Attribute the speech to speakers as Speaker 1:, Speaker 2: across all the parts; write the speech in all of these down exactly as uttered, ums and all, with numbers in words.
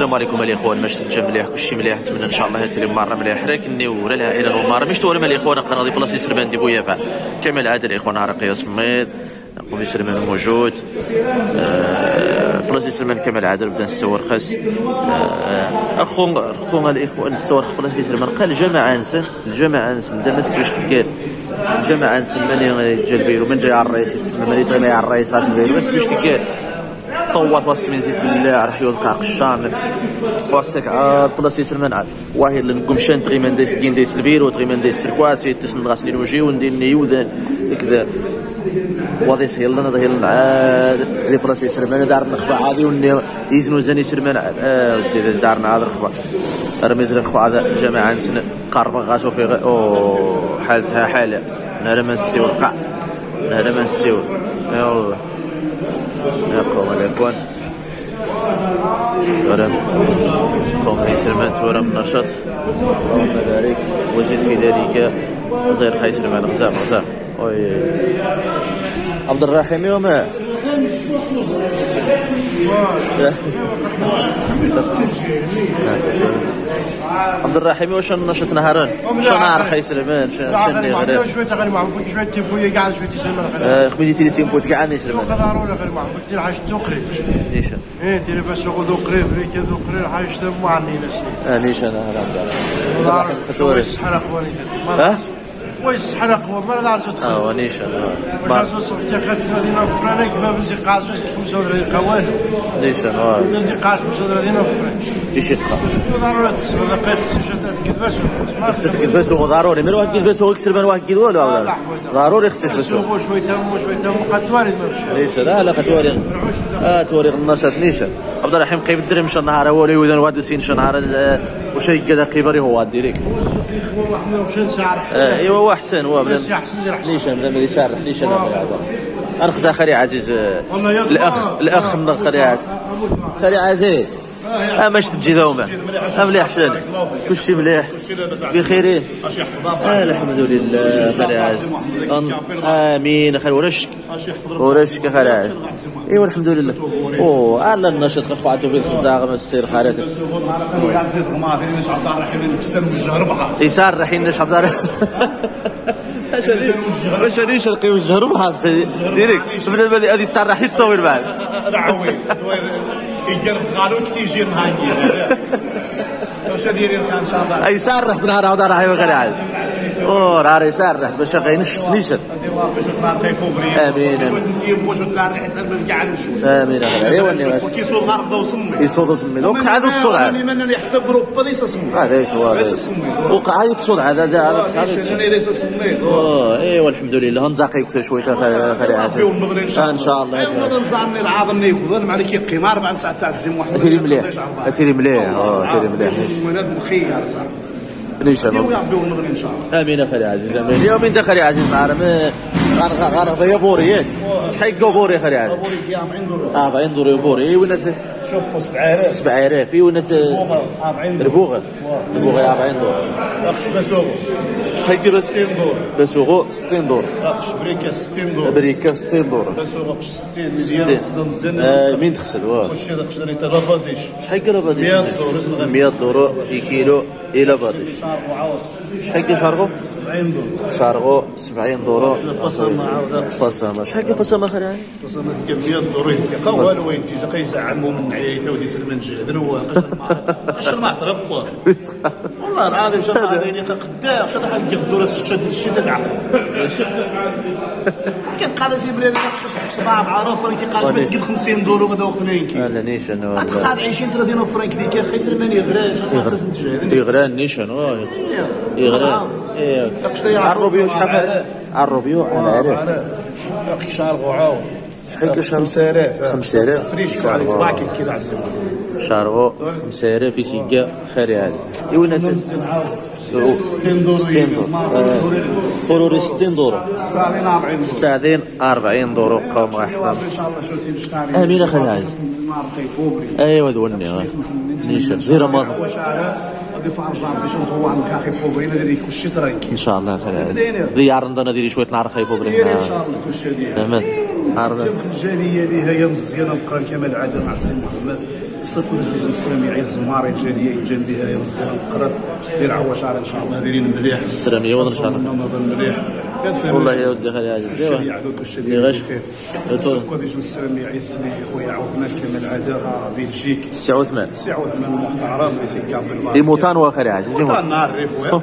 Speaker 1: السلام عليكم الاخوان. ماش تنجا مليح كلشي مليح، نتمنى ان شاء الله هاتي المره مليح راكني ولا العائله والمره مش تولى مال الاخوان قناه دي بلاصه سلمان دي بويا فا كما العاده الاخوان عرقيه سميد قومي سلمان موجود أه بلاصه سلمان كما العاده بدا نستور خاص أه اخو اخو الاخوان نستور بلاصه سلمان قال الجماعه انسان الجماعه انسان دا ما تسواش قال الجماعه انسان ماني جا البيرو من جاي على الرئيس ماني طالع على الرئيس غاش البيرو ما تسواش قال طوات واس من زيت بالله راح يلقى قشام واسك عاد بلاصه سلمان عاد واحد اللي نقوم شان تغيمان دايس كين دايس البيرو تغيمان دايس الكواسي تسند غاسلين وجهي وندير نيود كذا وضيس يلا نض يلا عاد لي بلاصه سلمان دار نخبا عادي وني يزنو زاني سلمان عاد اه ودي دارنا عاد رخبا رميز رخبا عاد الجماعه نسن قاربه غاسو في او حالتها حاله نهار ما نسيو القاع نهار ما نسيو يلا يقوم الاخوان ورم قوم سلمان ورم نشاط اللهم بارك وزد في ذلك غير خير سلمان غزام غزام وي عبد الرحيم يوم عبد الرحيم واش نشط نهارين شنو نهار خاي سلمان شنو غير
Speaker 2: شويه غير معمر شويه تيمبويه كاع شويه سلمان
Speaker 1: اه خميتي تيلي تيمبو كاع ني سلمان
Speaker 2: ضروري غير معمر دير حاجه تقريب
Speaker 1: نيشان
Speaker 2: ايه دير باش ذو قريب ريك ذو قريب حاجه تمو عني
Speaker 1: اه نيشان هذا
Speaker 2: شويه الصحراء خواني
Speaker 1: ها
Speaker 2: ويس الصحراء هو ما نعرفش تدخل
Speaker 1: اه نيشان
Speaker 2: باش نصوص حتى خمسة وثلاثين فرانك باب نزيق عزوز خمسة وثلاثين قواه
Speaker 1: نيشان اه
Speaker 2: نزيق خمسة وثلاثين فرانك
Speaker 1: يشقى
Speaker 2: ضروري تسبع دقائق سجلات كذباش
Speaker 1: خصك تكذبس ضروري مير واحد كيلبس هو يكسر من واحد كيلو ولا ضروري خصك تلبس
Speaker 2: شويه شويه تم شويه تم قد توارد ما
Speaker 1: ليش لا لا قتوري اه توري النشاط ليش عبد الرحيم قيب الدرهم شن نهار هو لي وذن واد سين شن نهار وشي كذا قيبري هو ديريك ايوا هو احسن هو ليش بلا ما يسرح ليش انا انا خزا خلي عزيز الاخ الاخ من خلي عزيز خلي عزيز اه ماش تجي دوما اه مليح شانك كلشي مليح بخير اه الحمد لله خلي عزيز امين خير ورشك ورشك خلي عزيز ايوا الحمد لله او على النشاط خف عندو في الخزاغه ما السير خالتك يسرح ينش عبد الرحيم واش هادي شرقي وجه ربح ديريك بلا بالي غادي تسرح يطول بعد
Speaker 2: رعوي يقرب قالوا اكسجين هاني واش دايرين ان شاء الله
Speaker 1: يسرح نهار عاود راح يغير عاد او راه يسرح باش غينش نيشان امين امين ايوا
Speaker 2: كيصود غرب وسمي
Speaker 1: يصود سمي وقع عاد تصود عاد
Speaker 2: من حتى بروبا ليس سمي
Speaker 1: هذا ايش هو وقع عاد تصود عاد هذا
Speaker 2: ليس سمي
Speaker 1: اه ايوا الحمد لله نزاقيك شويه خلي عاد ان شاء الله
Speaker 2: ايوا نزعمني العظم نيكون مع كي قيمه أربع ساعات تاع الزم واحد
Speaker 1: تيري مليح تيري مليح اه تيري مليح
Speaker 2: ولاد مخير صاحبي
Speaker 1: ليش انا
Speaker 2: يربيو المغرب ان شاء الله
Speaker 1: امين خلي عزيز امين اليوم انت خلي عزيز معنا غار غار غار بوري ياك شحال بوري خلي عزيز
Speaker 2: بوري كي أربعين دولار
Speaker 1: اه أربعين دولار بوري وين
Speaker 2: شوف سبعة
Speaker 1: سبعة آلاف وين
Speaker 2: أربعين
Speaker 1: ربوغه ربوغه أربعين دولار
Speaker 2: اخش بسوق
Speaker 1: شحال
Speaker 2: ستين دولار
Speaker 1: بسوق ستين دولار
Speaker 2: اخش بريكا ستين دولار
Speaker 1: بريكا ستين دولار
Speaker 2: بسوق ستين مزيان تنزل
Speaker 1: اه مين تغسل واه
Speaker 2: واش هذا خشري تا لاباديش
Speaker 1: شحال لاباديش
Speaker 2: مية دولار
Speaker 1: مية دولار كيلو الى باديش شحال شارغو
Speaker 2: سبعين دولار
Speaker 1: شارغو سبعين دولار
Speaker 2: البصمه عاود
Speaker 1: البصمه شحال البصمه خلي عاد
Speaker 2: البصمه ديال مية دولار يلقى والو وين تيجي قيزعمو من عيايته ودي سلمان جهدن هو قشر ما عطرق والله العظيم شاف هذا اللي قداه شاف هذا الدولار شاد الشيء تاع كان قال سي بلاد خصو سبعة معروف راه كيقال شويه تجيب خمسين دولار هذا وقت فرنكي
Speaker 1: لا نيشان واه
Speaker 2: تصعد عشرين ثلاثين فرنك ديك يا اخي سلمان يغران شحال تجهد
Speaker 1: يغران نيشان واه يغران ايه
Speaker 2: على
Speaker 1: الروبيو شحال على الروبيو على عارف
Speaker 2: يا اخي شارغو عاود
Speaker 1: شحال كشهر
Speaker 2: خمسة آلاف
Speaker 1: خمسة آلاف
Speaker 2: فريش عليك باكي كذا على الزمان
Speaker 1: شارغو خمسة آلاف يسيكا خير عادي ايوا ناس
Speaker 2: ستين دولار
Speaker 1: قولوا ستين دولار
Speaker 2: الساعدين أربعين دولار
Speaker 1: الساعدين أربعين دولار قوم واحد
Speaker 2: ان شاء الله شو تيمشي
Speaker 1: امين اخي عايز ايوا دوني نيشان دير رمضان
Speaker 2: غادي في اربعه باش نطوع عندك اخي بوبرينا ديري كلشي ترانكي
Speaker 1: ان شاء الله اخي ديار عندنا ديري شويه نهار خايف بوبرينا
Speaker 2: ان شاء الله كلشي ديال
Speaker 1: تمام عرض
Speaker 2: الجاليه اللي هي مزيانه بقرا كما العاده مع السي محمد صافي اللجنه الاسلاميه عز ماري جاليه جنبها يا مزيان القرب دير عواشر ان شاء الله دايرين مليح
Speaker 1: السلاميه وان شاء الله
Speaker 2: نظام مليح
Speaker 1: والله يا ودي خلي هذا
Speaker 2: الشريعه دوك الشريعه خير السوق اللجنه الاسلاميه عز لي خويا عاودنا كما العاده بلجيك
Speaker 1: تسعة وثمانين
Speaker 2: تسعة وثمانين محترم ليس كامل
Speaker 1: دي موطان واخر عزيزي
Speaker 2: موطان نعرف خويا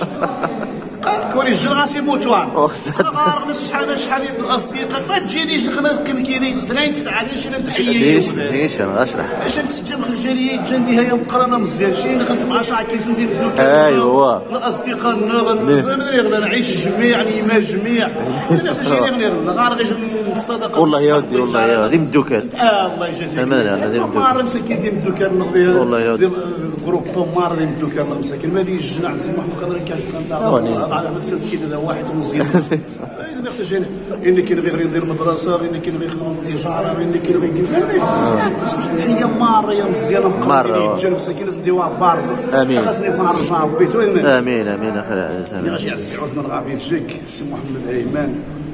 Speaker 2: قال كوري الجراسي موتوان غار شحال شحال الاصدقاء ما تجينيش الخدمه كمكينين درين تسعه ليش انا تحيه
Speaker 1: ليش ليش انا اشرح
Speaker 2: باش نتسجل في الجاليه جندي هي مقرنه مزيان شي خدمت مع شاع كيس ندير الدوكان
Speaker 1: ايوا
Speaker 2: الاصدقاء نغني نعيش الجميع الايمان جميع الناس شي نغني غار غير الصدقه
Speaker 1: والله يا ودي والله يا ودي الدوكان
Speaker 2: اه الله يجازيك مار مسكين ديال الدوكان
Speaker 1: والله يا ودي
Speaker 2: جروب مار ديال الدوكان مسكين ما ديش الجناح زي محمد قادر كاش كان على مثل كذا واحد مزيان اذا نفس الشيء اني كي نبغي ندير مدرسه اني كي نبغي نخدم تجاره اني كي نبغي ندير تحيه ماره يا مزيانه مقربين يتجن مساكين لازم نديروها بارز
Speaker 1: امين
Speaker 2: خاصني نرجع بيتو
Speaker 1: امين امين اخي
Speaker 2: امين غاشي عزي عود من غابي الجيك سي محمد ايمن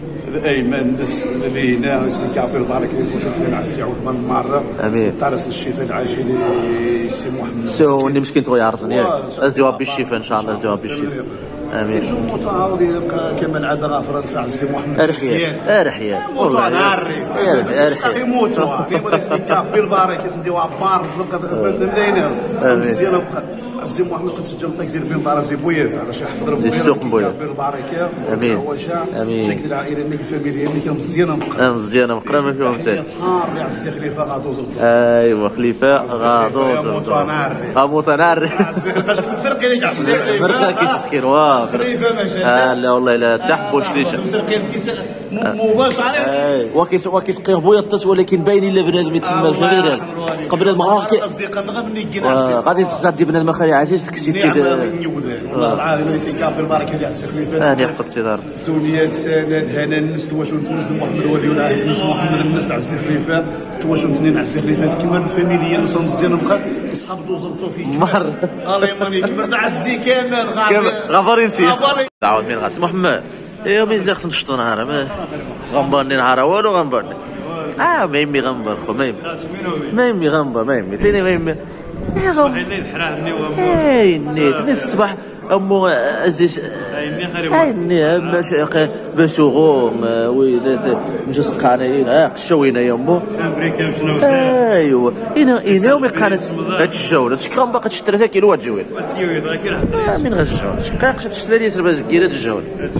Speaker 2: ايمن ناس اللي هنا سي كابيل بارك موجود فينا عزي عود من مره
Speaker 1: امين
Speaker 2: طارس الشفاء العاجل سي محمد
Speaker 1: سي هو اللي مسكين تو يعرضني ياك ازدوها بالشفاء ان شاء الله ازدوها بالشفاء امين
Speaker 2: جو متعاودي كما العاده فرنسا عزي محمد
Speaker 1: ارحيال ارحيال
Speaker 2: والله نعرف ارحيال يموتوا كيما استيكاف بالبارك يسنديوها بارز فهمتيني مزيان عزي محمد كنت سجلت لك زير بين طرازي بوياف باش يحفظ ربي
Speaker 1: السوق بوياف
Speaker 2: بالبركه
Speaker 1: امين امين
Speaker 2: جاك العائله اللي الفاميليا اللي كانت مزيانه مقرا
Speaker 1: مزيانه مقرا ما فيهم حتى
Speaker 2: حار يا عزي خليفه غادو زرت
Speaker 1: ايوا خليفه غادو زرت ها متناري
Speaker 2: باش تسرقي لك عزي
Speaker 1: خليفه كيس مسكين واه
Speaker 2: خليفه ما شاء
Speaker 1: لا والله لا تحبوا شريشه
Speaker 2: مسرقي الكيس مباشر
Speaker 1: اي وكيس وكيسقي بويا الطس ولكن باين الا بنادم يتسمى الفريد قبل ما
Speaker 2: الاصدقاء غنبني كينا
Speaker 1: غادي غادي بنادم اخر عزيز كسيتي
Speaker 2: الله العالم اللي سيكافي البركه اللي عسى خليفات
Speaker 1: هاني حقت دار
Speaker 2: الدنيا سنه هنا الناس واش نتنزل محمد ولي ولا الناس محمد الناس عزي خليفات واش نتنين عزي خليفات كما الفاميليا نص مزيان بقى اصحاب دوزرتو فيك
Speaker 1: مر
Speaker 2: الله يمامي كما عزي كامل
Speaker 1: غفر نسي تعاود من غاس محمد ايوا ميزلي خصنا نشطو نهار ما غنبرني نهار والو غنبرني اه ما يمي غنبر خو ما يمي ما يمي غنبر ما يمي تاني ما يمي
Speaker 3: الصباح الليل حرام وامو
Speaker 1: اي نيت نيت الصباح امو ازيس اي ني باش بسوغو وين مش سقانين ها قشوينا يا امو
Speaker 3: امريكا شنو
Speaker 1: ايوا انا انا ومي قالت هاد الجوله شكون باقي تشتري ثلاثة كيلو الجويل
Speaker 3: تيويض غير كيرحق
Speaker 1: من غير الجوله شكاك تشتري لي سربه زكيره الجوله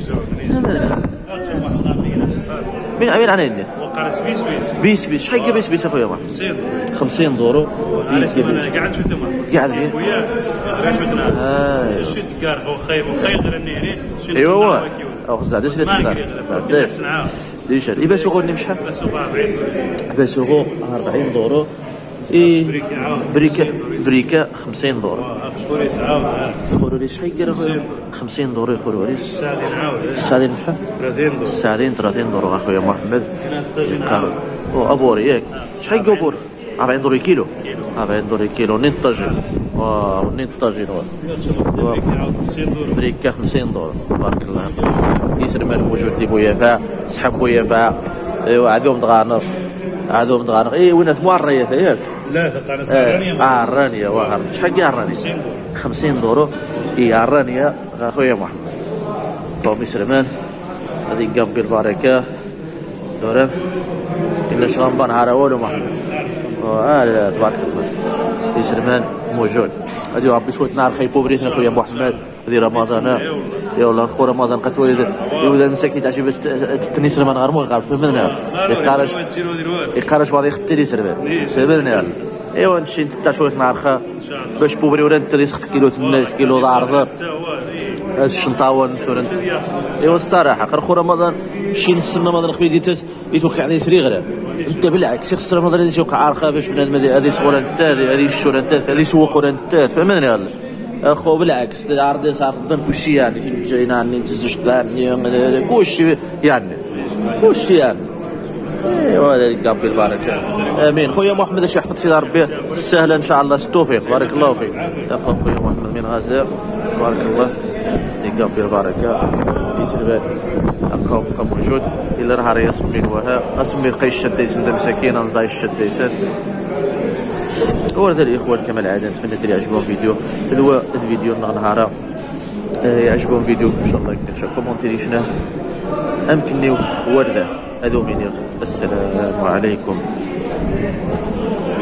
Speaker 1: من عمين عنيني
Speaker 3: وقالت بيس بيس
Speaker 1: بيس بيس شحال بيس بيس اخويا ما خمسين دورو
Speaker 3: قاعد شو تما
Speaker 1: قاعد بيه
Speaker 3: وياه
Speaker 1: اه
Speaker 3: شو تكار وخايب وخايب غير
Speaker 1: ايوا او زاد سيدي تقدر زاد ليش اللي سوغو نمشي
Speaker 3: سوغو أربعين
Speaker 1: بسوغو أربعين دورو اي بريكه بريكه خمسين دورو
Speaker 3: شكون يسعاود
Speaker 1: خورو لي شحال كير خمسين دورو يخورو لي
Speaker 3: الساعه نعاود
Speaker 1: الساعه شحال
Speaker 3: ثلاثين دورو
Speaker 1: الساعه ثلاثين دورو اخويا محمد ابوري ياك شحال كوبور أربعين دورو كيلو أربعين دورو كيلو نين طاجين واو نين طاجين بريكه خمسين دورو تبارك الله يسر مال موجود دي بويافا سحب بويافا ايوا عندهم دغانر عندهم دغانر اي وين ثمار الرياثه ياك
Speaker 3: لا تقانس الرانيه
Speaker 1: اه الرانيه واه شحال كاع الرانيه خمسين دورو اي الرانيه اخويا محمد قومي سلمان هذه قبل البركه دورم إلا شغنبان هذا والو محمد اه تبارك الله سلمان موجود هذه ربي شويه نار خيبو بريتنا خويا محمد هذه رمضان يا والله خو رمضان قد ولد يولد المساكين تاع بس تنيس لما نغرمو غير فهمنا يقارش يقارش واضي ختي لي سربان سربان ايوا نمشي تاع شويه نار باش بوبري ولا انت اللي سخت كيلو ثمانية كيلو عرض هاد الشنطاوه نشورن ايوا الصراحه خير خو رمضان شي نسمى رمضان خبي ديت يتوقع عليه سري غير انت بالعكس خص رمضان اللي يوقع عارخه باش بنادم هذه صوره انت هذه الشوره انت هذه سوق ولا انت فهمني يلا اخو بالعكس العرض صار قدام كلشي يعني فين جاينا عني نتزوج ثاني كلشي يعني كلشي يعني ايوا هذا قبل البركه امين خويا محمد اش يحفظ سيدي ربي سهله ان شاء الله التوفيق بارك الله فيك يا خويا محمد من غازي بارك الله قبل البركه في سلبات اخو موجود الا نهار يسمين وها اسمي قيش الشديسن مساكين نزاي الشديسن ورد الاخوان كما العاده نتمنى تري يعجبهم الفيديو. هذا هو الفيديو نهارا يعجبهم الفيديو ان شاء الله يكون كومونتيري شنو امكنني ورده هذو منير. السلام عليكم.